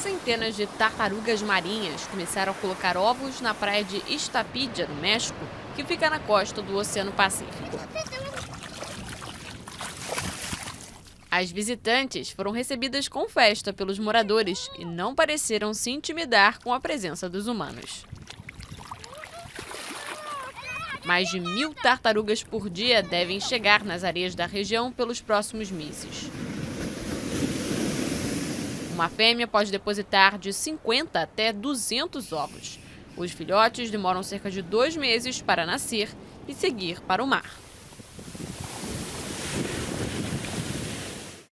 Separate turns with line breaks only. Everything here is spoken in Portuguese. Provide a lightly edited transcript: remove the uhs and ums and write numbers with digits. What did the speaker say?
Centenas de tartarugas marinhas começaram a colocar ovos na praia de Iztapilla, no México, que fica na costa do Oceano Pacífico. As visitantes foram recebidas com festa pelos moradores e não pareceram se intimidar com a presença dos humanos. Mais de 1.000 tartarugas por dia devem chegar nas areias da região pelos próximos meses. Uma fêmea pode depositar de 50 até 200 ovos. Os filhotes demoram cerca de 2 meses para nascer e seguir para o mar.